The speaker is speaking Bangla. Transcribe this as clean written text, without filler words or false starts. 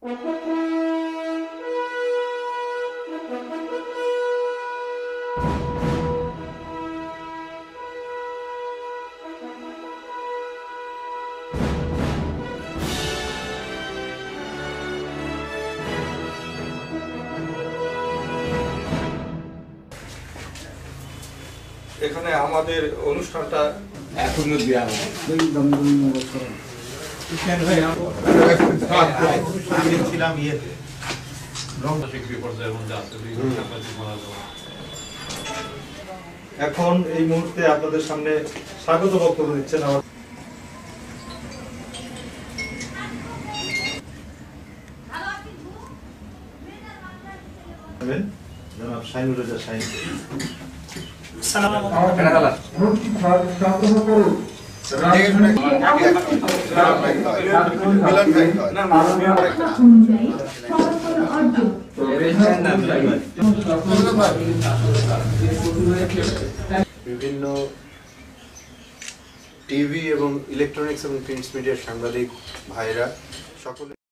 এখানে আমাদের অনুষ্ঠানটা এখনো দেওয়া হয়। আমি ছিলাম ইয়েতে এখন এই মুহূর্তে আপনাদের সামনে স্বাগত বক্তব্য দিচ্ছেন আমার জনাব শাহিনুর রেজা শাহিন। বিভিন্ন টিভি এবং ইলেকট্রনিক্স এবং প্রিন্টস মিডিয়ার সাংবাদিক ভাইরা সকলে